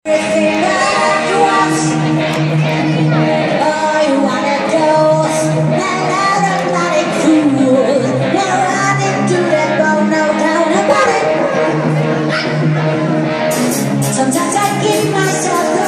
Everything that was, oh, you wanna go and everybody cool. We're running to the bone, no doubt about it. Sometimes I give myself